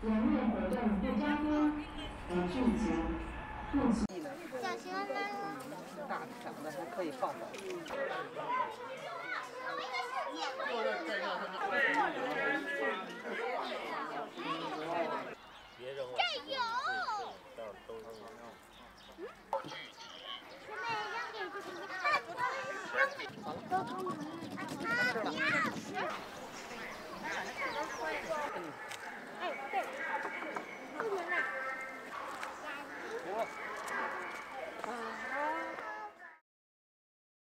人类活动不加工和拒绝不。 大长得还可以放放。